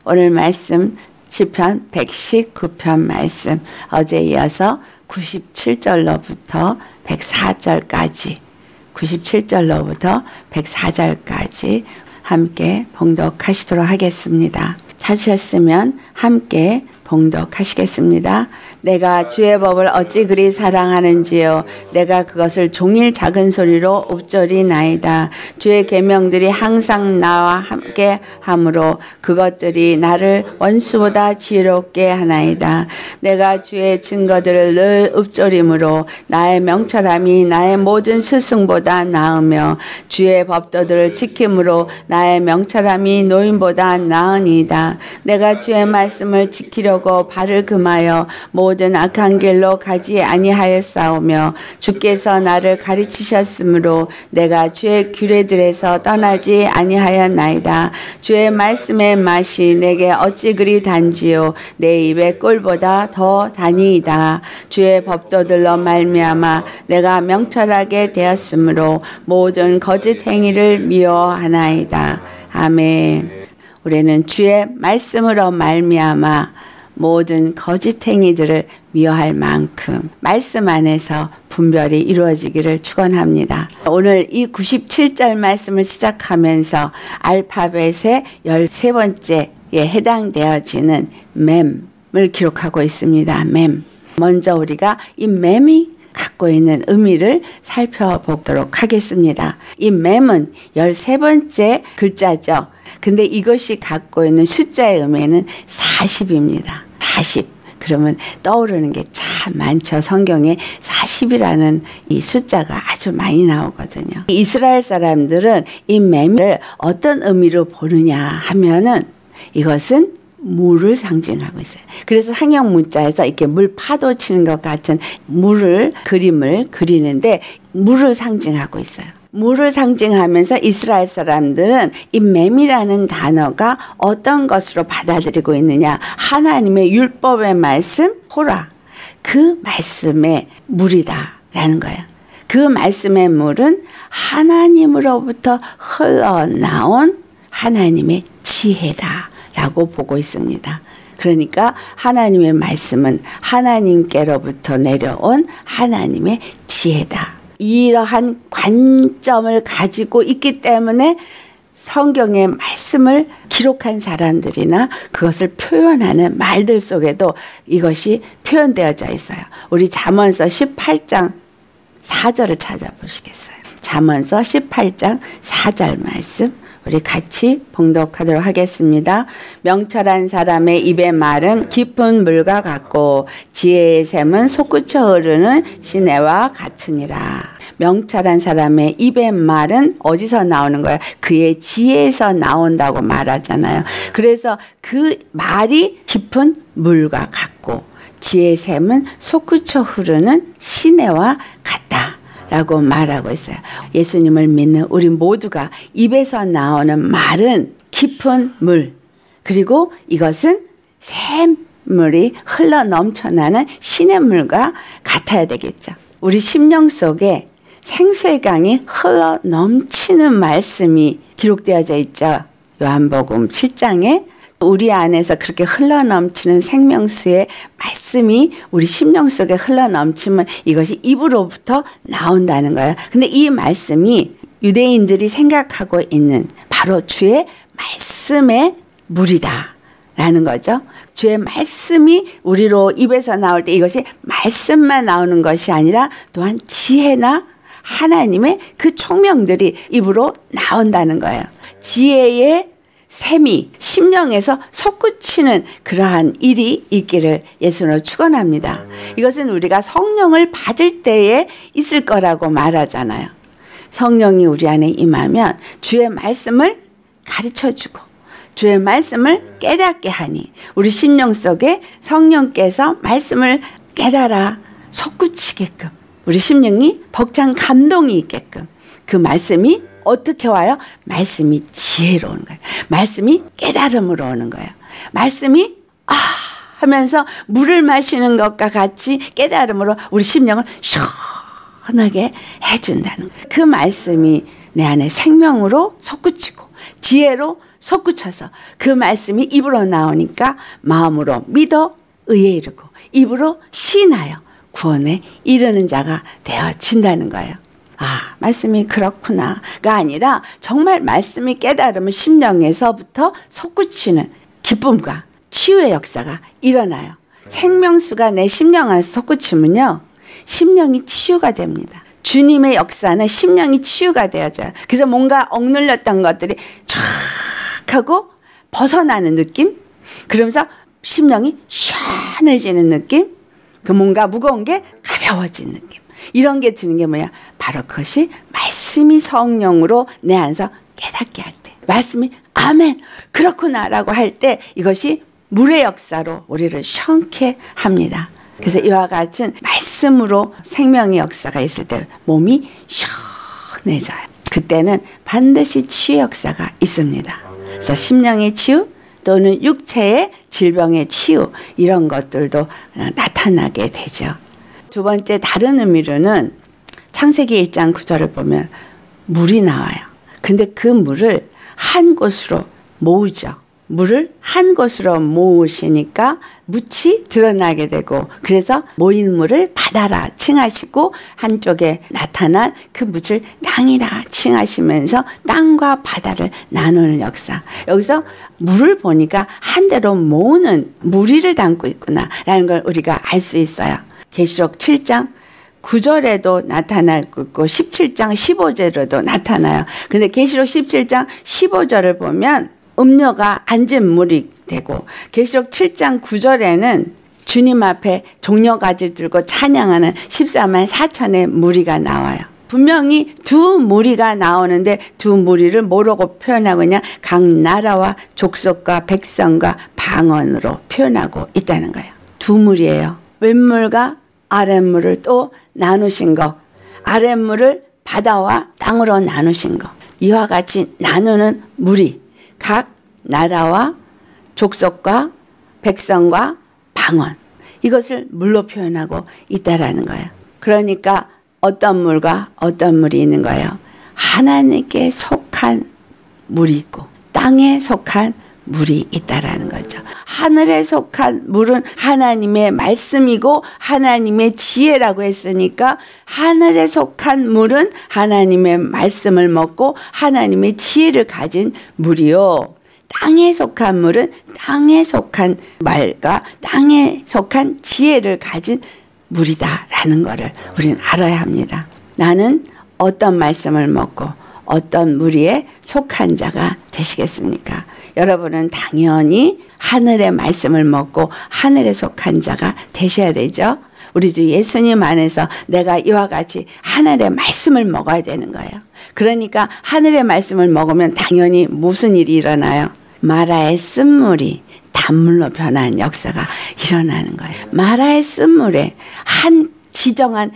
오늘 말씀 시편 119편 말씀 어제 이어서 97절로부터 104절까지 97절로부터 104절까지 함께 봉독하시도록 하겠습니다. 찾으셨으면 함께 봉독하시겠습니다. 내가 주의 법을 어찌 그리 사랑하는지요. 내가 그것을 종일 작은 소리로 읊조리나이다. 주의 계명들이 항상 나와 함께 함으로 그것들이 나를 원수보다 지혜롭게 하나이다. 내가 주의 증거들을 늘 읊조림으로 나의 명철함이 나의 모든 스승보다 나으며 주의 법도들을 지킴으로 나의 명철함이 노인보다 나으니이다. 내가 주의 말씀을 지키려고 발을 금하여 모든 악한 길로 가지 아니하였사오며 주께서 나를 가르치셨으므로 내가 주의 규례들에서 떠나지 아니하였나이다. 주의 말씀의 맛이 내게 어찌 그리 단지요 내 입의 꿀보다 더 다니이다. 주의 법도들로 말미암아 내가 명철하게 되었으므로 모든 거짓 행위를 미워하나이다. 아멘. 우리는 주의 말씀으로 말미암아 모든 거짓 행위들을 미워할 만큼 말씀 안에서 분별이 이루어지기를 축원합니다. 오늘 이 97절 말씀을 시작하면서 알파벳의 13번째에 해당되어지는 맴을 기록하고 있습니다. 맴. 먼저 우리가 이 맴이 갖고 있는 의미를 살펴보도록 하겠습니다. 이 맴은 13번째 글자죠. 근데 이것이 갖고 있는 숫자의 의미는 40입니다. 40. 그러면 떠오르는 게 참 많죠. 성경에 40이라는 이 숫자가 아주 많이 나오거든요. 이스라엘 사람들은 이 맴을 어떤 의미로 보느냐 하면은 이것은 물을 상징하고 있어요. 그래서 상형 문자에서 이렇게 물 파도 치는 것 같은 그림을 그리는데 물을 상징하고 있어요. 물을 상징하면서 이스라엘 사람들은 이 맴이라는 단어가 어떤 것으로 받아들이고 있느냐. 하나님의 율법의 말씀, 토라. 그 말씀의 물이다라는 거예요. 그 말씀의 물은 하나님으로부터 흘러나온 하나님의 지혜다라고 보고 있습니다. 그러니까 하나님의 말씀은 하나님께로부터 내려온 하나님의 지혜다. 이러한 관점을 가지고 있기 때문에 성경의 말씀을 기록한 사람들이나 그것을 표현하는 말들 속에도 이것이 표현되어져 있어요. 우리 잠언서 18장 4절을 찾아보시겠어요? 잠언서 18장 4절 말씀 우리 같이 봉독하도록 하겠습니다. 명철한 사람의 입의 말은 깊은 물과 같고 지혜의 샘은 솟구쳐 흐르는 시내와 같으니라. 명철한 사람의 입의 말은 어디서 나오는 거예요? 그의 지혜에서 나온다고 말하잖아요. 그래서 그 말이 깊은 물과 같고 지혜의 샘은 솟구쳐 흐르는 시내와 같다. 라고 말하고 있어요. 예수님을 믿는 우리 모두가 입에서 나오는 말은 깊은 물, 그리고 이것은 샘물이 흘러 넘쳐나는 시냇물과 같아야 되겠죠. 우리 심령 속에 생수의 강이 흘러 넘치는 말씀이 기록되어져 있죠. 요한복음 7장에 우리 안에서 그렇게 흘러넘치는 생명수의 말씀이 우리 심령 속에 흘러넘치면 이것이 입으로부터 나온다는 거예요. 근데 이 말씀이 유대인들이 생각하고 있는 바로 주의 말씀의 물이다 라는 거죠. 주의 말씀이 우리로 입에서 나올 때 이것이 말씀만 나오는 것이 아니라 또한 지혜나 하나님의 그 총명들이 입으로 나온다는 거예요. 지혜의 샘이 심령에서 솟구치는 그러한 일이 있기를 예수로 축원합니다. 이것은 우리가 성령을 받을 때에 있을 거라고 말하잖아요. 성령이 우리 안에 임하면 주의 말씀을 가르쳐주고 주의 말씀을 깨닫게 하니 우리 심령 속에 성령께서 말씀을 깨달아 솟구치게끔 우리 심령이 벅찬 감동이 있게끔 그 말씀이 어떻게 와요? 말씀이 지혜로 오는 거예요. 말씀이 깨달음으로 오는 거예요. 말씀이 하면서 물을 마시는 것과 같이 깨달음으로 우리 심령을 시원하게 해준다는 거예요. 그 말씀이 내 안에 생명으로 솟구치고 지혜로 솟구쳐서 그 말씀이 입으로 나오니까 마음으로 믿어 의에 이르고 입으로 시인하여 구원에 이르는 자가 되어진다는 거예요. 아, 말씀이 그렇구나가 아니라 정말 말씀이 깨달으면 심령에서부터 솟구치는 기쁨과 치유의 역사가 일어나요. 생명수가 내 심령 안에서 솟구치면요, 심령이 치유가 됩니다. 주님의 역사는 심령이 치유가 되어져요. 그래서 뭔가 억눌렸던 것들이 쫙 하고 벗어나는 느낌? 그러면서 심령이 시원해지는 느낌? 그 뭔가 무거운 게 가벼워진 느낌. 이런 게 드는 게 뭐야? 바로 그것이 말씀이 성령으로 내 안에서 깨닫게 할 때, 말씀이 아멘 그렇구나 라고 할 때 이것이 물의 역사로 우리를 시원케 합니다. 그래서 이와 같은 말씀으로 생명의 역사가 있을 때 몸이 시원해져요. 그때는 반드시 치유 역사가 있습니다. 그래서 심령의 치유 또는 육체의 질병의 치유, 이런 것들도 나타나게 되죠. 두 번째 다른 의미로는 창세기 1장 9절을 보면 물이 나와요. 근데 그 물을 한 곳으로 모으죠. 물을 한 곳으로 모으시니까 묻이 드러나게 되고, 그래서 모인 물을 바다라 칭하시고 한쪽에 나타난 그 묻을 땅이라 칭하시면서 땅과 바다를 나누는 역사. 여기서 물을 보니까 한 대로 모으는 무리를 담고 있구나라는 걸 우리가 알 수 있어요. 계시록 7장 9절에도 나타나고 있고 17장 15절에도 나타나요. 근데 계시록 17장 15절을 보면 음료가 앉은 물이 되고, 계시록 7장 9절에는 주님 앞에 종려가지를 들고 찬양하는 14만 4천의 무리가 나와요. 분명히 두 무리가 나오는데 두 무리를 뭐라고 표현하고 있냐? 각 나라와 족속과 백성과 방언으로 표현하고 있다는 거예요. 두 무리예요. 윗물과 아랫물을 또 나누신 거, 아랫물을 바다와 땅으로 나누신 거, 이와 같이 나누는 무리, 각 나라와 족속과 백성과 방언, 이것을 물로 표현하고 있다라는 거예요. 그러니까 어떤 물과 어떤 물이 있는 거예요. 하나님께 속한 물이 있고 땅에 속한 물이 있다라는 거죠. 하늘에 속한 물은 하나님의 말씀이고 하나님의 지혜라고 했으니까, 하늘에 속한 물은 하나님의 말씀을 먹고 하나님의 지혜를 가진 물이요, 땅에 속한 물은 땅에 속한 말과 땅에 속한 지혜를 가진 물이다라는 것을 우리는 알아야 합니다. 나는 어떤 말씀을 먹고 어떤 무리에 속한 자가 되시겠습니까? 여러분은 당연히 하늘의 말씀을 먹고 하늘에 속한 자가 되셔야 되죠. 우리 주 예수님 안에서 내가 이와 같이 하늘의 말씀을 먹어야 되는 거예요. 그러니까 하늘의 말씀을 먹으면 당연히 무슨 일이 일어나요? 마라의 쓴물이 단물로 변한 역사가 일어나는 거예요. 마라의 쓴물에 한 지정한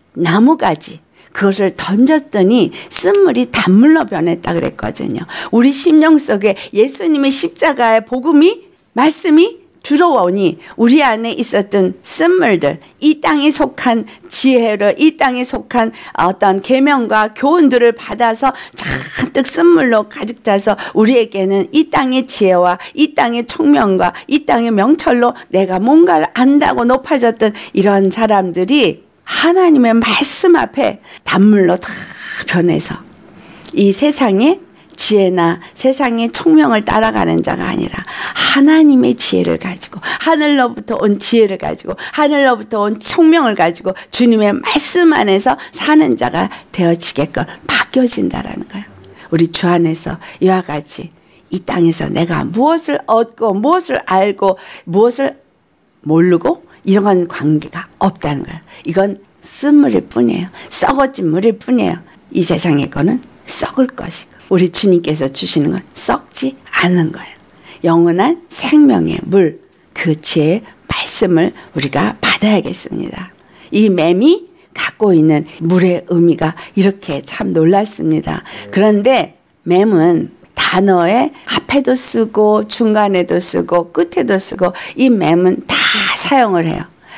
나무가지, 그것을 던졌더니 쓴물이 단물로 변했다 그랬거든요. 우리 심령 속에 예수님의 십자가의 복음이, 말씀이 들어오니 우리 안에 있었던 쓴물들, 이 땅에 속한 지혜를, 이 땅에 속한 어떤 계명과 교훈들을 받아서 잔뜩 쓴물로 가득 차서 우리에게는 이 땅의 지혜와 이 땅의 총명과 이 땅의 명철로 내가 뭔가를 안다고 높아졌던 이런 사람들이 하나님의 말씀 앞에 단물로 다 변해서 이 세상의 지혜나 세상의 총명을 따라가는 자가 아니라 하나님의 지혜를 가지고, 하늘로부터 온 지혜를 가지고, 하늘로부터 온 총명을 가지고 주님의 말씀 안에서 사는 자가 되어지게끔 바뀌어진다라는 거예요. 우리 주 안에서 이와 같이 이 땅에서 내가 무엇을 얻고 무엇을 알고 무엇을 모르고 이런 관계가 없다는 거예요. 이건 쓴물일 뿐이에요. 썩어진 물일 뿐이에요. 이 세상의 거는 썩을 것이고 우리 주님께서 주시는 건 썩지 않는 거예요. 영원한 생명의 물, 그 주의 말씀을 우리가 받아야겠습니다. 이 맴이 갖고 있는 물의 의미가 이렇게 참 놀랐습니다. 그런데 맴은 단어의 앞에도 쓰고 중간에도 쓰고 끝에도 쓰고 이 맴은 다 사용을 해요.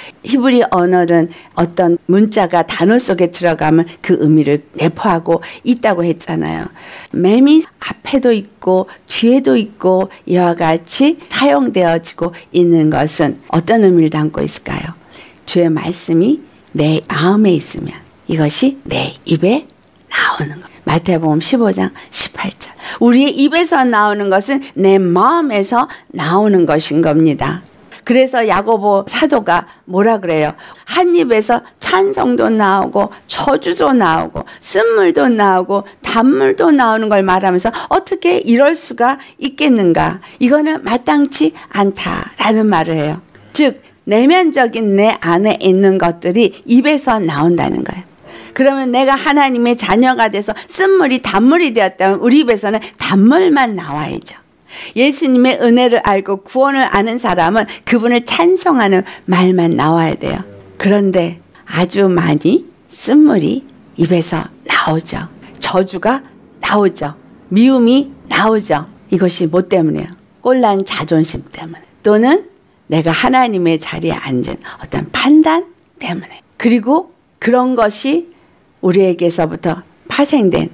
히브리 언어는 어떤 문자가 단어 속에 들어가면 그 의미를 내포하고 있다고 했잖아요. 맴이 앞에도 있고 뒤에도 있고 이와 같이 사용되어지고 있는 것은 어떤 의미를 담고 있을까요? 주의 말씀이 내 마음에 있으면 이것이 내 입에 나오는 것. 마태복음 15장 18절. 우리의 입에서 나오는 것은 내 마음에서 나오는 것인 겁니다. 그래서 야고보 사도가 뭐라 그래요? 한 입에서 찬송도 나오고 저주도 나오고 쓴물도 나오고 단물도 나오는 걸 말하면서 어떻게 이럴 수가 있겠는가? 이거는 마땅치 않다라는 말을 해요. 즉 내면적인 내 안에 있는 것들이 입에서 나온다는 거예요. 그러면 내가 하나님의 자녀가 돼서 쓴물이 단물이 되었다면 우리 입에서는 단물만 나와야죠. 예수님의 은혜를 알고 구원을 아는 사람은 그분을 찬송하는 말만 나와야 돼요. 그런데 아주 많이 쓴물이 입에서 나오죠. 저주가 나오죠. 미움이 나오죠. 이것이 뭐 때문이에요? 꼴난 자존심 때문에, 또는 내가 하나님의 자리에 앉은 어떤 판단 때문에, 그리고 그런 것이 우리에게서부터 파생된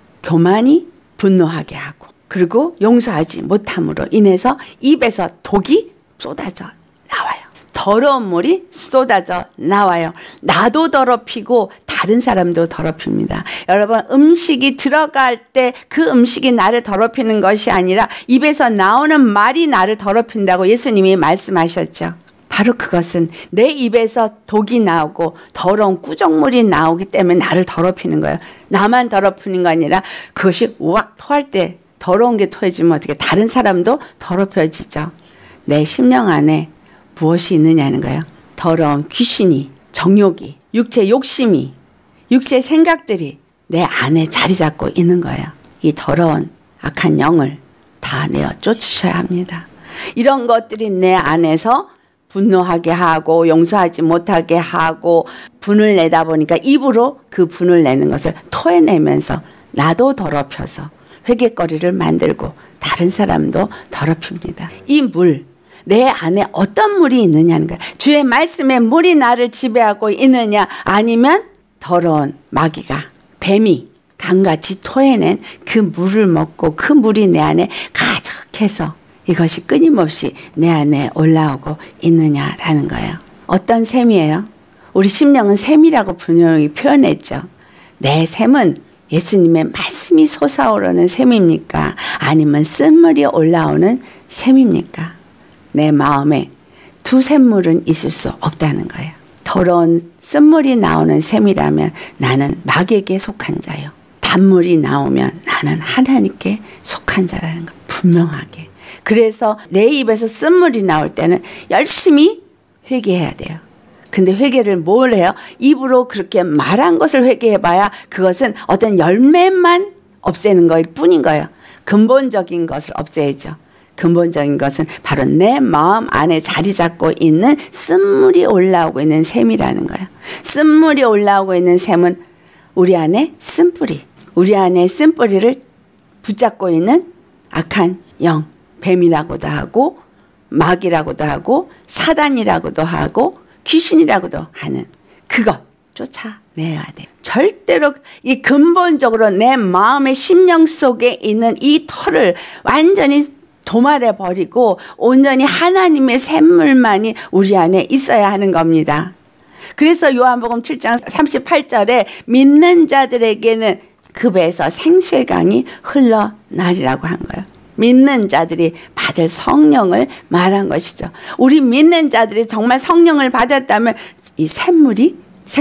교만이 분노하게 하고, 그리고 용서하지 못함으로 인해서 입에서 독이 쏟아져 나와요. 더러운 물이 쏟아져 나와요. 나도 더럽히고 다른 사람도 더럽힙니다. 여러분, 음식이 들어갈 때 그 음식이 나를 더럽히는 것이 아니라 입에서 나오는 말이 나를 더럽힌다고 예수님이 말씀하셨죠. 바로 그것은 내 입에서 독이 나오고 더러운 꾸정물이 나오기 때문에 나를 더럽히는 거예요. 나만 더럽히는 거 아니라 그것이 우악 토할 때 더러운 게 토해지면 어떻게 다른 사람도 더럽혀지죠. 내 심령 안에 무엇이 있느냐는 거예요. 더러운 귀신이, 정욕이, 육체 욕심이, 육체 생각들이 내 안에 자리 잡고 있는 거예요. 이 더러운 악한 영을 다 내어 쫓으셔야 합니다. 이런 것들이 내 안에서 분노하게 하고 용서하지 못하게 하고 분을 내다 보니까 입으로 그 분을 내는 것을 토해내면서 나도 더럽혀서 회개거리를 만들고 다른 사람도 더럽힙니다. 이 물, 내 안에 어떤 물이 있느냐는 거예요. 주의 말씀에 물이 나를 지배하고 있느냐, 아니면 더러운 마귀가, 뱀이 강같이 토해낸 그 물을 먹고 그 물이 내 안에 가득해서 이것이 끊임없이 내 안에 올라오고 있느냐라는 거예요. 어떤 샘이에요? 우리 심령은 샘이라고 분명히 표현했죠. 내 샘은 예수님의 말씀이 솟아오르는 샘입니까? 아니면 쓴물이 올라오는 샘입니까? 내 마음에 두 샘물은 있을 수 없다는 거예요. 더러운 쓴물이 나오는 샘이라면 나는 마귀에게 속한 자요. 단물이 나오면 나는 하나님께 속한 자라는 거 분명하게. 그래서 내 입에서 쓴물이 나올 때는 열심히 회개해야 돼요. 근데 회개를 뭘 해요? 입으로 그렇게 말한 것을 회개해봐야 그것은 어떤 열매만 없애는 거일 뿐인 거예요. 근본적인 것을 없애야죠. 근본적인 것은 바로 내 마음 안에 자리 잡고 있는 쓴물이 올라오고 있는 샘이라는 거예요. 쓴물이 올라오고 있는 샘은 우리 안에 쓴뿌리, 우리 안에 쓴뿌리를 붙잡고 있는 악한 영, 뱀이라고도 하고 마귀라고도 하고 사단이라고도 하고 귀신이라고도 하는 그것 쫓아내야 돼. 절대로 이 근본적으로 내 마음의 심령 속에 있는 이 털을 완전히 도말해 버리고 온전히 하나님의 샘물만이 우리 안에 있어야 하는 겁니다. 그래서 요한복음 7장 38절에 믿는 자들에게는 그 배에서 생수의 강이 흘러나리라고 한 거예요. 믿는 자들이 받을 성령을 말한 것이죠. 우리 믿는 자들이 정말 성령을 받았다면 이 샘물이,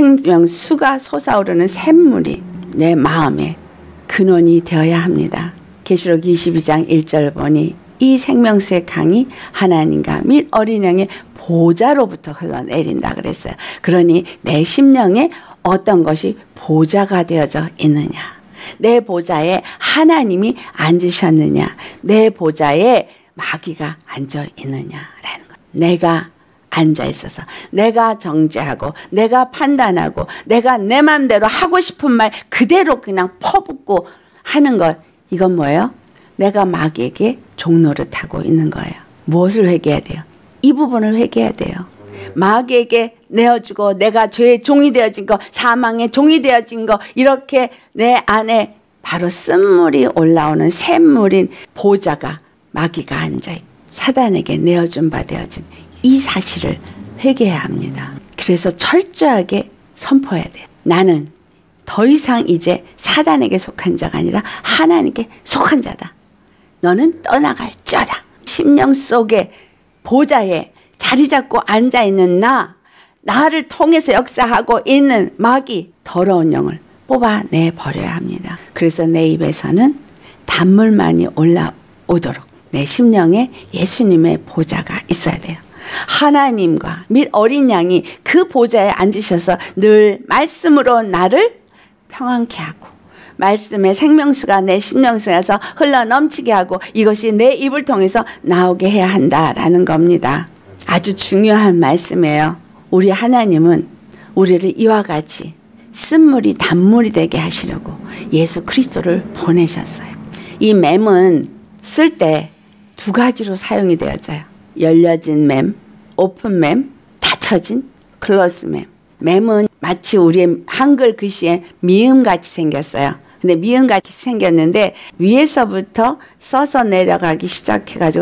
생명수가 솟아오르는 샘물이 내 마음의 근원이 되어야 합니다. 계시록 22장 1절 보니 이 생명수의 강이 하나님과 및 어린 양의 보좌로부터 흘러내린다 그랬어요. 그러니 내 심령에 어떤 것이 보좌가 되어져 있느냐, 내 보좌에 하나님이 앉으셨느냐, 내 보좌에 마귀가 앉아 있느냐라는 것. 내가 앉아 있어서 내가 정죄하고 내가 판단하고 내가 내 마음대로 하고 싶은 말 그대로 그냥 퍼붓고 하는 것, 이건 뭐예요? 내가 마귀에게 종노릇하고 있는 거예요. 무엇을 회개해야 돼요? 이 부분을 회개해야 돼요. 마귀에게 내어주고 내가 죄의 종이 되어진 거, 사망의 종이 되어진 거, 이렇게 내 안에 바로 쓴물이 올라오는 샘물인 보좌가 마귀가 앉아있고 사단에게 내어준 바 되어진 이 사실을 회개해야 합니다. 그래서 철저하게 선포해야 돼요. 나는 더 이상 이제 사단에게 속한 자가 아니라 하나님께 속한 자다. 너는 떠나갈지어다. 심령 속에 보좌에 자리 잡고 앉아있는 나를 통해서 역사하고 있는 마귀, 더러운 영을 뽑아내 버려야 합니다. 그래서 내 입에서는 단물만이 올라오도록 내 심령에 예수님의 보좌가 있어야 돼요. 하나님과 및 어린 양이 그 보좌에 앉으셔서 늘 말씀으로 나를 평안케 하고 말씀의 생명수가 내 심령 속에서 흘러넘치게 하고 이것이 내 입을 통해서 나오게 해야 한다라는 겁니다. 아주 중요한 말씀이에요. 우리 하나님은 우리를 이와 같이 쓴물이 단물이 되게 하시려고 예수 그리스도를 보내셨어요. 이 맴은 쓸 때 두 가지로 사용이 되어져요. 열려진 맴, 오픈 맴, 닫혀진 클로즈 맴. 맴은 마치 우리의 한글 글씨에 미음같이 생겼어요. 근데 미음같이 생겼는데 위에서부터 써서 내려가기 시작해가지고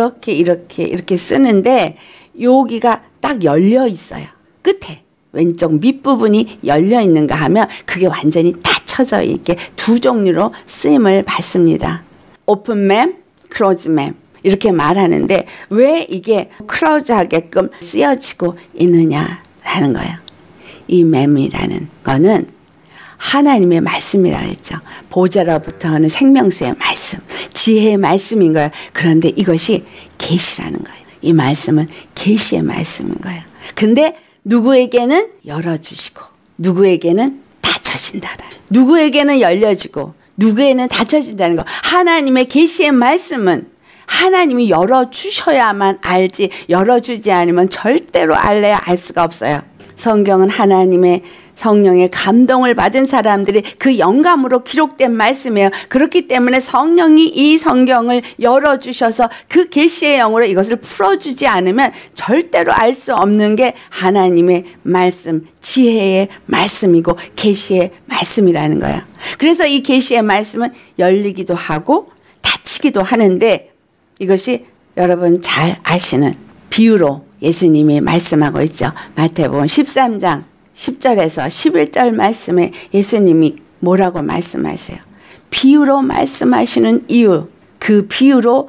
이렇게 쓰는데 여기가 딱 열려 있어요. 끝에 왼쪽 밑부분이 열려 있는가 하면 그게 완전히 닫혀져 있게 두 종류로 쓰임을 받습니다. 오픈 맴, 클로즈 맴 이렇게 말하는데 왜 이게 클로즈하게끔 쓰여지고 있느냐라는 거예요. 이 맴이라는 거는 하나님의 말씀이라 했죠. 보좌로부터 하는 생명수의 말씀, 지혜의 말씀인 거예요. 그런데 이것이 계시라는 거예요. 이 말씀은 계시의 말씀인 거예요. 근데 누구에게는 열어주시고 누구에게는 닫혀진다라는, 누구에게는 열려지고 누구에게는 닫혀진다는 거. 하나님의 계시의 말씀은 하나님이 열어주셔야만 알지 열어주지 않으면 절대로 알래야 알 수가 없어요. 성경은 하나님의 성령의 감동을 받은 사람들이 그 영감으로 기록된 말씀이에요. 그렇기 때문에 성령이 이 성경을 열어주셔서 그 계시의 영으로 이것을 풀어주지 않으면 절대로 알 수 없는 게 하나님의 말씀, 지혜의 말씀이고 계시의 말씀이라는 거예요. 그래서 이 계시의 말씀은 열리기도 하고 닫히기도 하는데 이것이 여러분 잘 아시는 비유로 예수님이 말씀하고 있죠. 마태복음 13장 10절에서 11절 말씀에 예수님이 뭐라고 말씀하세요? 비유로 말씀하시는 이유, 그 비유로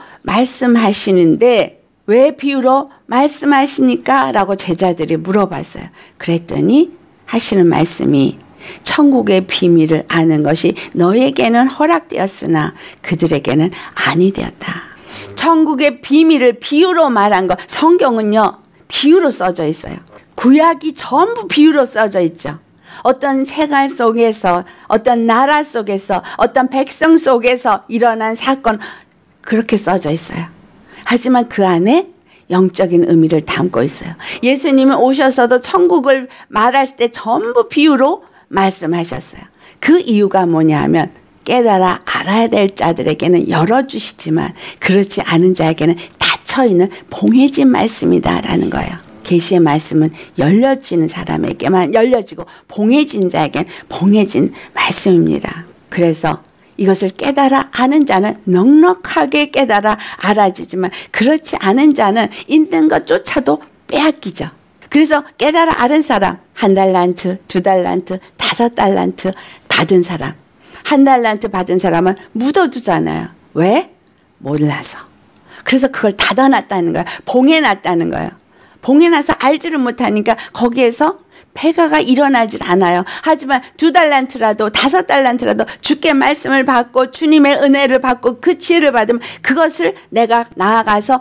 말씀하시는데 왜 비유로 말씀하십니까? 라고 제자들이 물어봤어요. 그랬더니 하시는 말씀이 천국의 비밀을 아는 것이 너에게는 허락되었으나 그들에게는 아니 되었다. 천국의 비밀을 비유로 말한 거. 성경은요 비유로 써져 있어요. 구약이 전부 비유로 써져 있죠. 어떤 생활 속에서, 어떤 나라 속에서, 어떤 백성 속에서 일어난 사건, 그렇게 써져 있어요. 하지만 그 안에 영적인 의미를 담고 있어요. 예수님은 오셔서도 천국을 말할 때 전부 비유로 말씀하셨어요. 그 이유가 뭐냐 하면 깨달아 알아야 될 자들에게는 열어주시지만 그렇지 않은 자에게는 닫혀있는 봉해진 말씀이다라는 거예요. 계시의 말씀은 열려지는 사람에게만 열려지고 봉해진 자에겐 봉해진 말씀입니다. 그래서 이것을 깨달아 아는 자는 넉넉하게 깨달아 알아지지만 그렇지 않은 자는 있는 것조차도 빼앗기죠. 그래서 깨달아 아는 사람 1달란트, 2달란트, 5달란트 받은 사람, 1달란트 받은 사람은 묻어두잖아요. 왜? 몰라서. 그래서 그걸 닫아놨다는 거예요. 봉해놨다는 거예요. 봉해놔서 알지를 못하니까 거기에서 폐가가 일어나질 않아요. 하지만 2달란트라도 5달란트라도 주께 말씀을 받고 주님의 은혜를 받고 그 지혜를 받으면 그것을 내가 나아가서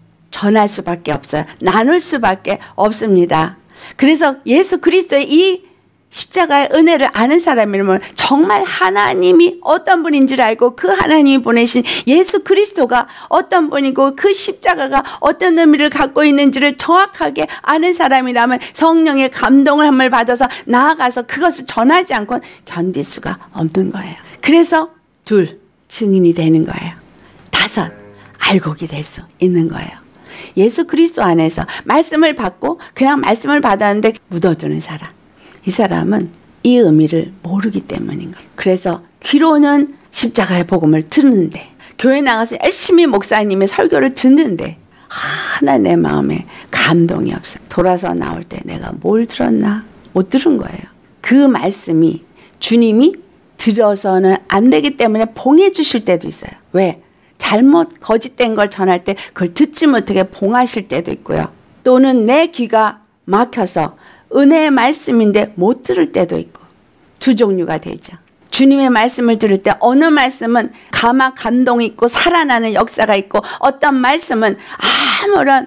전할 수밖에 없어요. 나눌 수밖에 없습니다. 그래서 예수 그리스도의 이 십자가의 은혜를 아는 사람이라면 정말 하나님이 어떤 분인지를 알고 그 하나님이 보내신 예수 그리스도가 어떤 분이고 그 십자가가 어떤 의미를 갖고 있는지를 정확하게 아는 사람이라면 성령의 감동을 함을 받아서 나아가서 그것을 전하지 않고는 견딜 수가 없는 거예요. 그래서 2 증인이 되는 거예요. 5 알곡이 될 수 있는 거예요. 예수 그리스도 안에서 말씀을 받고 그냥 말씀을 받았는데 묻어두는 사람. 이 사람은 이 의미를 모르기 때문인 거예요. 그래서 귀로는 십자가의 복음을 듣는데 교회 나가서 열심히 목사님의 설교를 듣는데 하나 내 마음에 감동이 없어요. 돌아서 나올 때 내가 뭘 들었나? 못 들은 거예요. 그 말씀이 주님이 들어서는 안 되기 때문에 봉해 주실 때도 있어요. 왜? 잘못 거짓된 걸 전할 때 그걸 듣지 못하게 봉하실 때도 있고요. 또는 내 귀가 막혀서 은혜의 말씀인데 못 들을 때도 있고 두 종류가 되죠. 주님의 말씀을 들을 때 어느 말씀은 감동이 있고 살아나는 역사가 있고 어떤 말씀은 아무런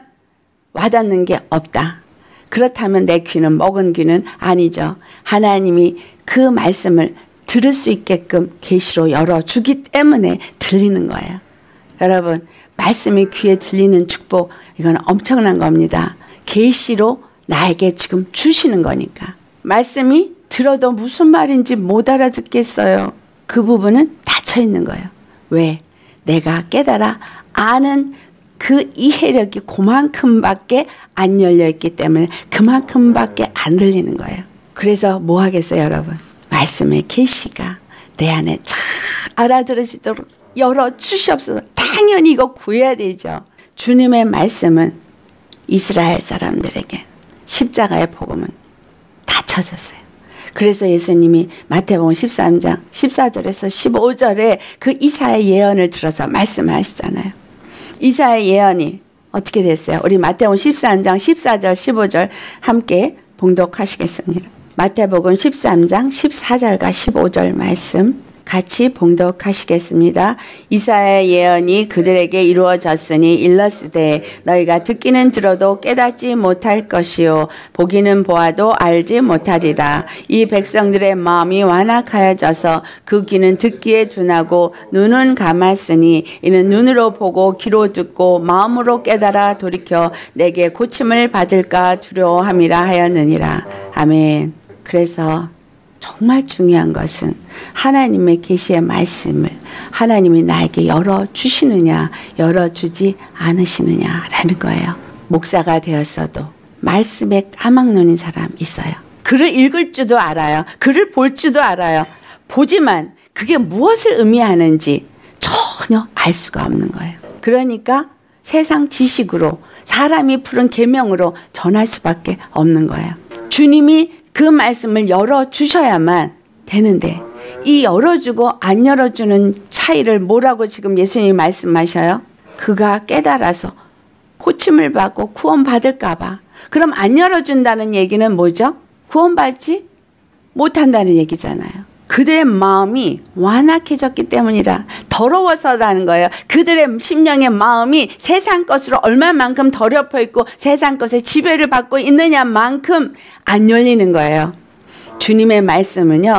와닿는 게 없다. 그렇다면 내 귀는 먹은 귀는 아니죠. 하나님이 그 말씀을 들을 수 있게끔 계시로 열어주기 때문에 들리는 거예요. 여러분 말씀이 귀에 들리는 축복 이건 엄청난 겁니다. 계시로 나에게 지금 주시는 거니까. 말씀이 들어도 무슨 말인지 못 알아듣겠어요. 그 부분은 닫혀 있는 거예요. 왜? 내가 깨달아 아는 그 이해력이 그만큼밖에 안 열려있기 때문에 그만큼밖에 안 들리는 거예요. 그래서 뭐 하겠어요 여러분? 말씀의 계시가 내 안에 잘 알아들으시도록 열어주시옵소서. 당연히 이거 구해야 되죠. 주님의 말씀은 이스라엘 사람들에게 십자가의 복음은 닫혀졌어요. 그래서 예수님이 마태복음 13장 14절에서 15절에 그 이사야의 예언을 들어서 말씀하시잖아요. 이사야의 예언이 어떻게 됐어요? 우리 마태복음 13장 14절 15절 함께 봉독하시겠습니다. 마태복음 13장 14절과 15절 말씀 같이 봉독하시겠습니다. 이사야의 예언이 그들에게 이루어졌으니 일렀으되 너희가 듣기는 들어도 깨닫지 못할 것이요 보기는 보아도 알지 못하리라. 이 백성들의 마음이 완악하여져서 그 귀는 듣기에 둔하고 눈은 감았으니 이는 눈으로 보고 귀로 듣고 마음으로 깨달아 돌이켜 내게 고침을 받을까 두려워함이라 하였느니라. 아멘. 그래서 정말 중요한 것은 하나님의 계시의 말씀을 하나님이 나에게 열어주시느냐 열어주지 않으시느냐라는 거예요. 목사가 되었어도 말씀에 까막눈인 사람 있어요. 글을 읽을 줄도 알아요. 글을 볼 줄도 알아요. 보지만 그게 무엇을 의미하는지 전혀 알 수가 없는 거예요. 그러니까 세상 지식으로 사람이 푸른 계명으로 전할 수밖에 없는 거예요. 주님이 그 말씀을 열어주셔야만 되는데 이 열어주고 안 열어주는 차이를 뭐라고 지금 예수님이 말씀하셔요? 그가 깨달아서 고침을 받고 구원받을까 봐. 그럼 안 열어준다는 얘기는 뭐죠? 구원받지 못한다는 얘기잖아요. 그들의 마음이 완악해졌기 때문이라. 더러워서라는 거예요. 그들의 심령의 마음이 세상 것으로 얼마만큼 더럽혀 있고 세상 것에 지배를 받고 있느냐만큼 안 열리는 거예요. 주님의 말씀은요.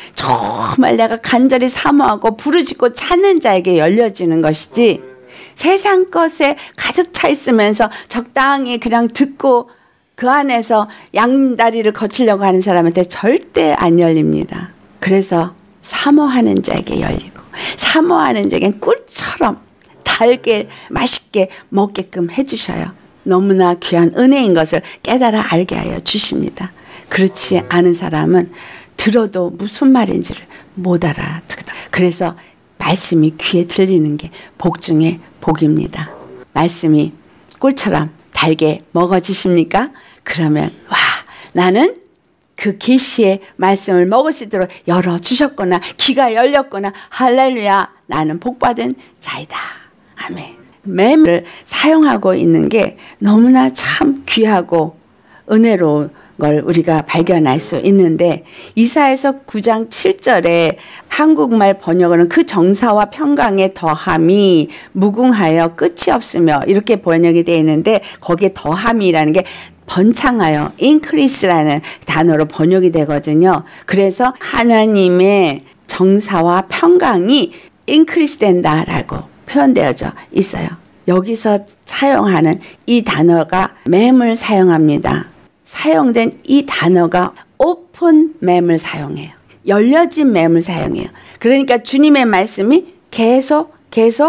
정말 내가 간절히 사모하고 부르짖고 찾는 자에게 열려지는 것이지 세상 것에 가득 차 있으면서 적당히 그냥 듣고 그 안에서 양다리를 거치려고 하는 사람한테 절대 안 열립니다. 그래서 사모하는 자에게 열리고 사모하는 자에겐 꿀처럼 달게 맛있게 먹게끔 해주셔요. 너무나 귀한 은혜인 것을 깨달아 알게 하여 주십니다. 그렇지 않은 사람은 들어도 무슨 말인지를 못 알아듣다. 그래서 말씀이 귀에 들리는 게 복 중에 복입니다. 말씀이 꿀처럼 달게 먹어주십니까? 그러면 와 나는 그 계시의 말씀을 먹을 수 있도록 열어주셨구나. 귀가 열렸구나. 할렐루야. 나는 복받은 자이다. 아멘. 매물을 사용하고 있는 게 너무나 참 귀하고 은혜로운 걸 우리가 발견할 수 있는데 이사야서 9장 7절에 한국말 번역어는 그 정사와 평강의 더함이 무궁하여 끝이 없으며 이렇게 번역이 되어 있는데 거기에 더함이라는 게 번창하여 increase라는 단어로 번역이 되거든요. 그래서 하나님의 정사와 평강이 increase 된다라고 표현되어져 있어요. 여기서 사용하는 이 단어가 맴을 사용합니다. 사용된 이 단어가 오픈 맴을 사용해요. 열려진 맴을 사용해요. 그러니까 주님의 말씀이 계속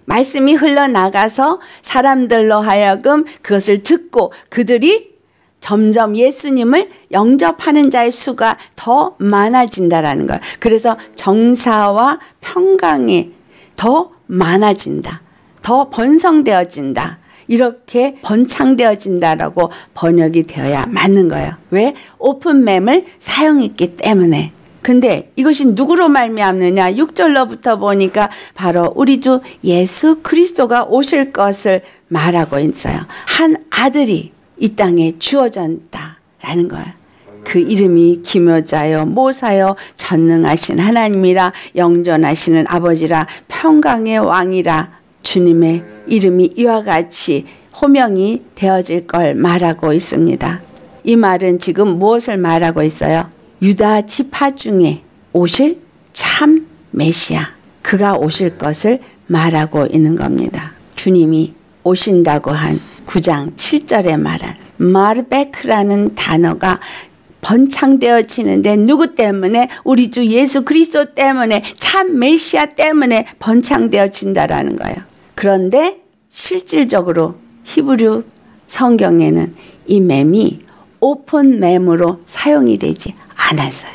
말씀이 흘러나가서 사람들로 하여금 그것을 듣고 그들이 점점 예수님을 영접하는 자의 수가 더 많아진다라는 거예요. 그래서 정사와 평강이 더 많아진다. 더 번성되어진다. 이렇게 번창되어진다라고 번역이 되어야 맞는 거예요. 왜? 오픈맴을 사용했기 때문에. 근데 이것이 누구로 말미암느냐? 6절로부터 보니까 바로 우리 주 예수 그리스도가 오실 것을 말하고 있어요. 한 아들이 이 땅에 주어졌다라는 거예요. 그 이름이 기묘자요 모사요 전능하신 하나님이라 영존하시는 아버지라 평강의 왕이라 주님의 이름이 이와 같이 호명이 되어질 걸 말하고 있습니다. 이 말은 지금 무엇을 말하고 있어요? 유다 지파 중에 오실 참 메시아, 그가 오실 것을 말하고 있는 겁니다. 주님이 오신다고 한 9장 7절에 말한 마르베크라는 단어가 번창되어지는데 누구 때문에? 우리 주 예수 그리스도 때문에, 참 메시아 때문에 번창되어진다라는 거예요. 그런데 실질적으로 히브리 성경에는 이 맴이 오픈 맴으로 사용이 되지 않았어요.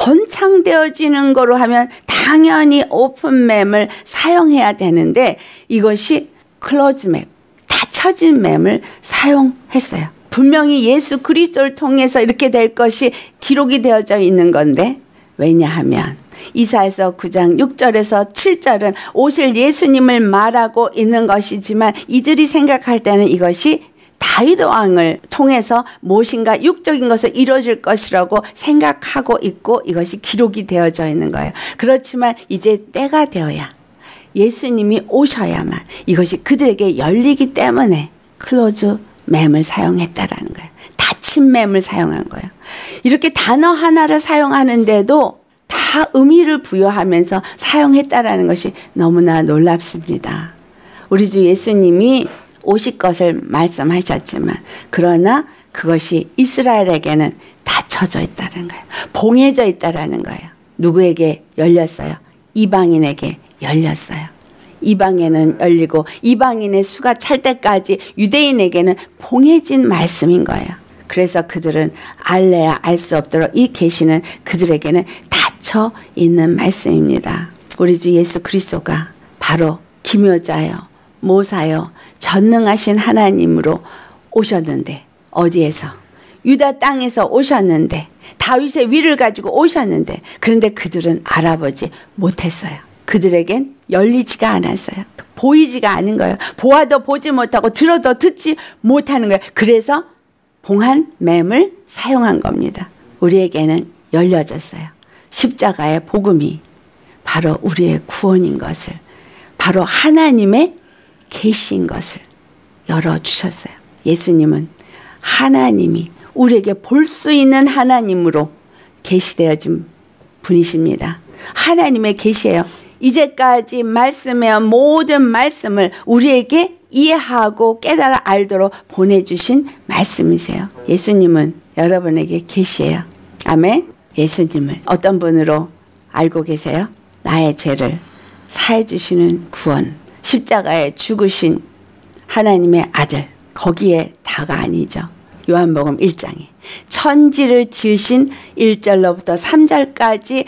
번창되어지는 거로 하면 당연히 오픈 맴을 사용해야 되는데 이것이 클로즈 맴, 닫혀진 맴을 사용했어요. 분명히 예수 그리스도를 통해서 이렇게 될 것이 기록이 되어져 있는 건데, 왜냐하면 이사야서 9장 6절에서 7절은 오실 예수님을 말하고 있는 것이지만 이들이 생각할 때는 이것이 다윗 왕을 통해서 무엇인가 육적인 것을 이루어질 것이라고 생각하고 있고 이것이 기록이 되어져 있는 거예요. 그렇지만 이제 때가 되어야 예수님이 오셔야만 이것이 그들에게 열리기 때문에 클로즈 맴을 사용했다라는 거예요. 닫힌 맴을 사용한 거예요. 이렇게 단어 하나를 사용하는데도 다 의미를 부여하면서 사용했다라는 것이 너무나 놀랍습니다. 우리 주 예수님이 오실 것을 말씀하셨지만 그러나 그것이 이스라엘에게는 닫혀져 있다는 거예요. 봉해져 있다라는 거예요. 누구에게 열렸어요? 이방인에게 열렸어요. 이방에는 열리고 이방인의 수가 찰 때까지 유대인에게는 봉해진 말씀인 거예요. 그래서 그들은 알래야 알 수 없도록 이 계시는 그들에게는 닫혀 있는 말씀입니다. 우리 주 예수 그리스도가 바로 기묘자요 모사요 전능하신 하나님으로 오셨는데, 어디에서? 유다 땅에서 오셨는데, 다윗의 위를 가지고 오셨는데, 그런데 그들은 알아보지 못했어요. 그들에겐 열리지가 않았어요. 보이지가 않은 거예요. 보아도 보지 못하고 들어도 듣지 못하는 거예요. 그래서 봉한 맴을 사용한 겁니다. 우리에게는 열려졌어요. 십자가의 복음이 바로 우리의 구원인 것을, 바로 하나님의 계시인 것을 열어주셨어요. 예수님은 하나님이 우리에게 볼 수 있는 하나님으로 계시되어진 분이십니다. 하나님의 계시예요. 이제까지 말씀의 모든 말씀을 우리에게 이해하고 깨달아 알도록 보내주신 말씀이세요. 예수님은 여러분에게 계시예요. 아멘. 예수님을 어떤 분으로 알고 계세요? 나의 죄를 사해 주시는 구원, 십자가에 죽으신 하나님의 아들, 거기에 다가 아니죠. 요한복음 1장에 천지를 지으신 1절로부터 3절까지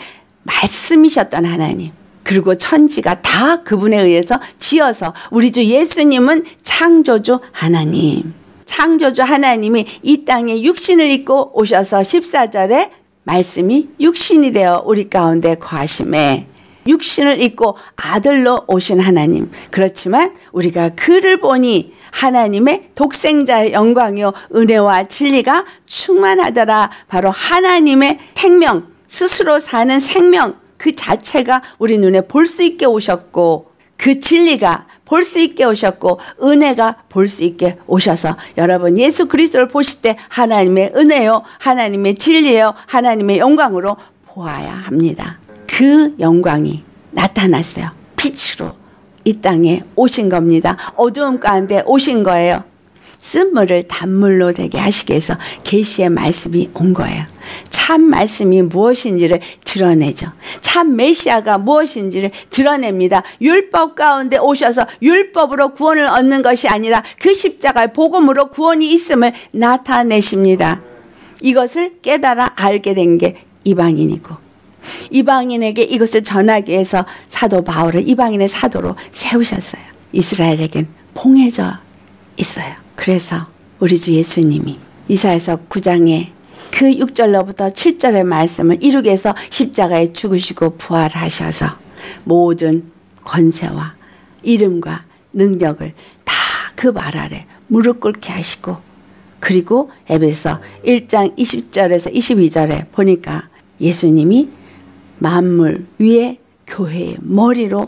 말씀이셨던 하나님, 그리고 천지가 다 그분에 의해서 지어서 우리 주 예수님은 창조주 하나님, 창조주 하나님이 이 땅에 육신을 입고 오셔서 14절에 말씀이 육신이 되어 우리 가운데 거하심에 육신을 입고 아들로 오신 하나님. 그렇지만 우리가 그를 보니 하나님의 독생자의 영광이요 은혜와 진리가 충만하더라. 바로 하나님의 생명, 스스로 사는 생명 그 자체가 우리 눈에 볼 수 있게 오셨고, 그 진리가 볼 수 있게 오셨고, 은혜가 볼 수 있게 오셔서 여러분 예수 그리스도를 보실 때 하나님의 은혜요, 하나님의 진리요, 하나님의 영광으로 보아야 합니다. 그 영광이 나타났어요. 빛으로 이 땅에 오신 겁니다. 어두움 가운데 오신 거예요. 쓴물을 단물로 되게 하시기 위해서 계시의 말씀이 온 거예요. 참 말씀이 무엇인지를 드러내죠. 참 메시아가 무엇인지를 드러냅니다. 율법 가운데 오셔서 율법으로 구원을 얻는 것이 아니라 그 십자가의 복음으로 구원이 있음을 나타내십니다. 이것을 깨달아 알게 된 게 이방인이고, 이방인에게 이것을 전하기 위해서 사도 바울을 이방인의 사도로 세우셨어요. 이스라엘에겐 봉해져 있어요. 그래서 우리 주 예수님이 이사야서 9장에 그 6절로부터 7절의 말씀을 이루기 위해서 십자가에 죽으시고 부활하셔서 모든 권세와 이름과 능력을 다 그 말 아래 무릎 꿇게 하시고, 그리고 에베소 1장 20절에서 22절에 보니까 예수님이 만물 위에 교회의 머리로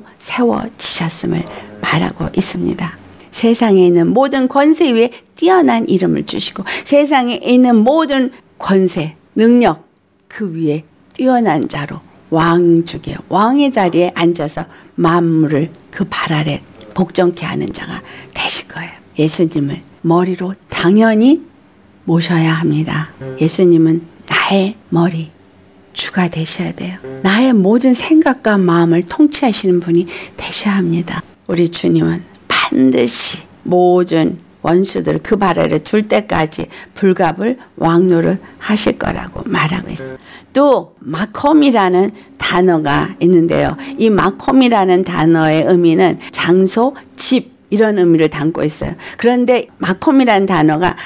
세워지셨음을 말하고 있습니다. 세상에 있는 모든 권세 위에 뛰어난 이름을 주시고, 세상에 있는 모든 권세, 능력 그 위에 뛰어난 자로 왕중의 왕의 자리에 앉아서 만물을 그 발 아래 복종케 하는 자가 되실 거예요. 예수님을 머리로 당연히 모셔야 합니다. 예수님은 나의 머리, 주가 되셔야 돼요. 나의 모든 생각과 마음을 통치하시는 분이 되셔야 합니다. 우리 주님은 반드시 모든 원수들 그 발 아래 둘 때까지 불갑을 왕노를 하실 거라고 말하고 있어요. 또 마콤이라는 단어가 있는데요. 이 마콤이라는 단어의 의미는 장소, 집 이런 의미를 담고 있어요. 그런데 마콤이라는 단어가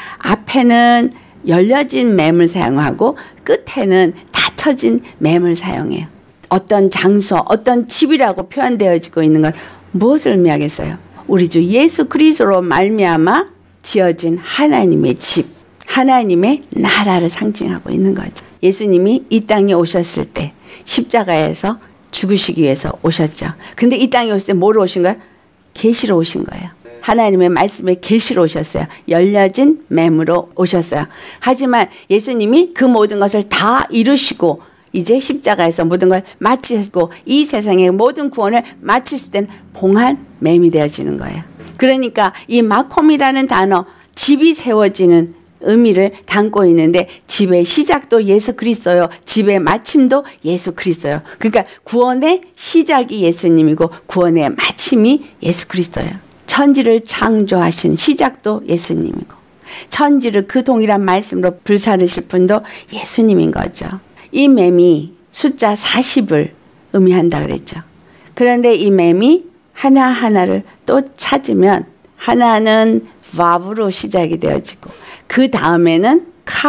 앞에는 열려진 맴을 사용하고 끝에는 닫혀진 맴을 사용해요. 어떤 장소, 어떤 집이라고 표현되어지고 있는 건 무엇을 의미하겠어요? 우리 주 예수 그리스도로 말미암아 지어진 하나님의 집, 하나님의 나라를 상징하고 있는 거죠. 예수님이 이 땅에 오셨을 때 십자가에서 죽으시기 위해서 오셨죠. 근데 이 땅에 오실 때 뭐로 오신 거예요? 계시로 오신 거예요. 하나님의 말씀에 계시로 오셨어요. 열려진 맴으로 오셨어요. 하지만 예수님이 그 모든 것을 다 이루시고 이제 십자가에서 모든 걸 마치시고 이 세상의 모든 구원을 마치실 때는 봉한 맴이 되어지는 거예요. 그러니까 이 마콤이라는 단어, 집이 세워지는 의미를 담고 있는데 집의 시작도 예수 그리스도요, 집의 마침도 예수 그리스도요. 그러니까 구원의 시작이 예수님이고 구원의 마침이 예수 그리스도예요. 천지를 창조하신 시작도 예수님이고 천지를 그 동일한 말씀으로 불사르실 분도 예수님인 거죠. 이 맴이 숫자 40을 의미한다 그랬죠. 그런데 이 맴이 하나하나를 또 찾으면 하나는 바브로 시작이 되어지고 그 다음에는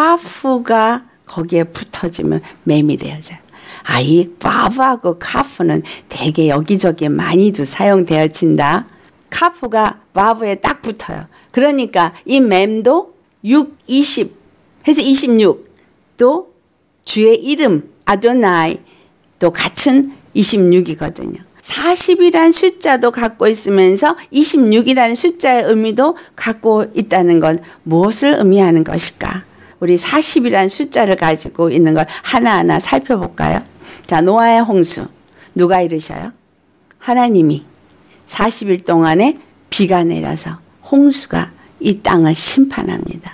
카프가 거기에 붙어지면 맴이 되어져요. 아, 이 바브하고 카프는 되게 여기저기 많이도 사용되어진다. 카프가 바브에 딱 붙어요. 그러니까 이 맴도 6, 20 해서 26, 또 주의 이름 아도나이 또 같은 26이거든요. 40이라는 숫자도 갖고 있으면서 26이라는 숫자의 의미도 갖고 있다는 건 무엇을 의미하는 것일까? 우리 40이라는 숫자를 가지고 있는 걸 하나하나 살펴볼까요? 자, 노아의 홍수 누가 이루셔요? 하나님이 40일 동안에 비가 내려서 홍수가 이 땅을 심판합니다.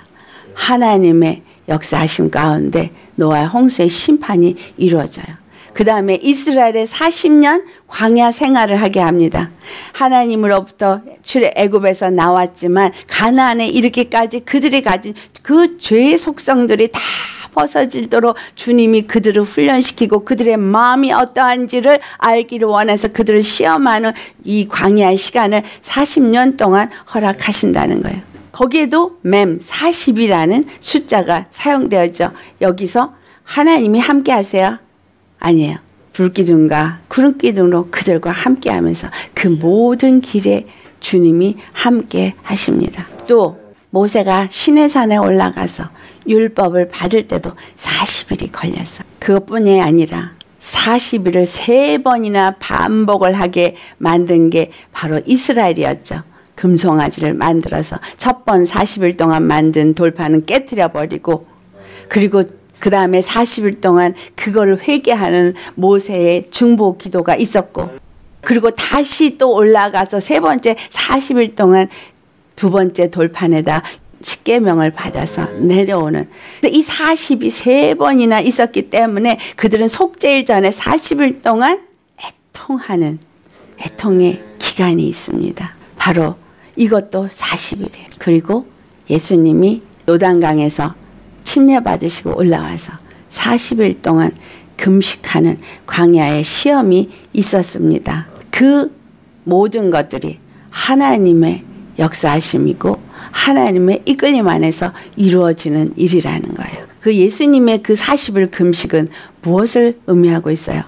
하나님의 역사하심 가운데 노아의 홍수의 심판이 이루어져요. 그 다음에 이스라엘의 40년 광야 생활을 하게 합니다. 하나님으로부터 애굽에서 나왔지만 가나안에 이르기까지 그들이 가진 그 죄의 속성들이 다 벗어지도록 주님이 그들을 훈련시키고 그들의 마음이 어떠한지를 알기를 원해서 그들을 시험하는 이 광야의 시간을 40년 동안 허락하신다는 거예요. 거기에도 맴 40이라는 숫자가 사용되었죠. 여기서 하나님이 함께 하세요? 아니에요. 불기둥과 구름기둥으로 그들과 함께 하면서 그 모든 길에 주님이 함께 하십니다. 또 모세가 시내산에 올라가서 율법을 받을 때도 40일이 걸렸어. 그것뿐이 아니라 40일을 3번이나 반복을 하게 만든 게 바로 이스라엘이었죠. 금송아지를 만들어서 첫 번 40일 동안 만든 돌판은 깨트려 버리고, 그리고 그 다음에 40일 동안 그거를 회개하는 모세의 중보 기도가 있었고, 그리고 다시 또 올라가서 세 번째 40일 동안 두 번째 돌판에다 십계명을 받아서 내려오는 이 40이 3번이나 있었기 때문에 그들은 속죄일 전에 40일 동안 애통하는 애통의 기간이 있습니다. 바로 이것도 40일이에요. 그리고 예수님이 요단강에서 침례받으시고 올라와서 40일 동안 금식하는 광야의 시험이 있었습니다. 그 모든 것들이 하나님의 역사하심이고 하나님의 이끌림 안에서 이루어지는 일이라는 거예요. 그 예수님의 그 40일 금식은 무엇을 의미하고 있어요?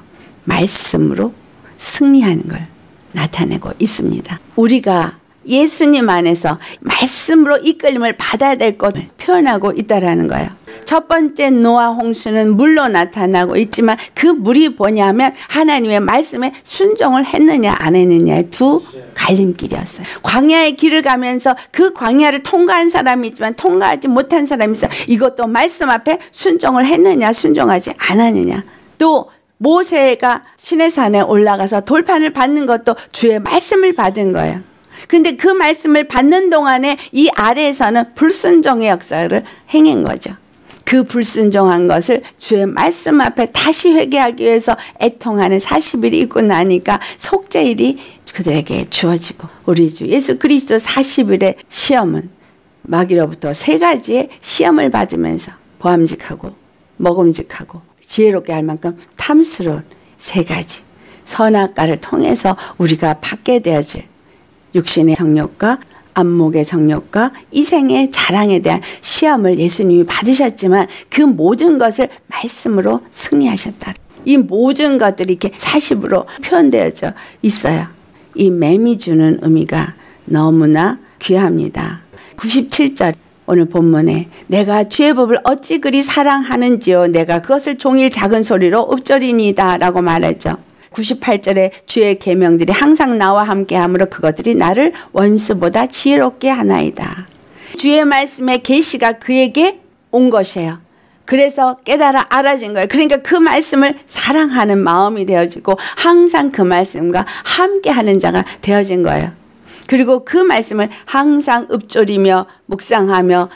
말씀으로 승리하는 걸 나타내고 있습니다. 우리가 예수님 안에서 말씀으로 이끌림을 받아야 될 것을 표현하고 있다라는 거예요. 첫 번째 노아 홍수는 물로 나타나고 있지만 그 물이 뭐냐면 하나님의 말씀에 순종을 했느냐 안 했느냐의 두 갈림길이었어요. 광야의 길을 가면서 그 광야를 통과한 사람이 있지만 통과하지 못한 사람이 있어요. 이것도 말씀 앞에 순종을 했느냐 순종하지 않았느냐. 또 모세가 시내산에 올라가서 돌판을 받는 것도 주의 말씀을 받은 거예요. 근데 그 말씀을 받는 동안에 이 아래에서는 불순종의 역사를 행한 거죠. 그 불순종한 것을 주의 말씀 앞에 다시 회개하기 위해서 애통하는 40일이 있고 나니까 속죄일이 그들에게 주어지고 우리 주 예수 그리스도 40일의 시험은 마귀로부터 3가지의 시험을 받으면서 보암직하고 먹음직하고 지혜롭게 할 만큼 탐스러운 3가지 선악과를 통해서 우리가 받게 되어질 육신의 정욕과 안목의 정욕과 이생의 자랑에 대한 시험을 예수님이 받으셨지만 그 모든 것을 말씀으로 승리하셨다. 이 모든 것들이 이렇게 40으로 표현되어져 있어요. 이 맴이 주는 의미가 너무나 귀합니다. 97절 오늘 본문에 내가 주의 법을 어찌 그리 사랑하는지요 내가 그것을 종일 작은 소리로 읊조리니이다 라고 말했죠. 98절에 주의 계명들이 항상 나와 함께하므로 그것들이 나를 원수보다 지혜롭게 하나이다. 주의 말씀의 계시가 그에게 온 것이에요. 그래서 깨달아 알아진 거예요. 그러니까 그 말씀을 사랑하는 마음이 되어지고 항상 그 말씀과 함께하는 자가 되어진 거예요. 그리고 그 말씀을 항상 읊조리며 묵상하며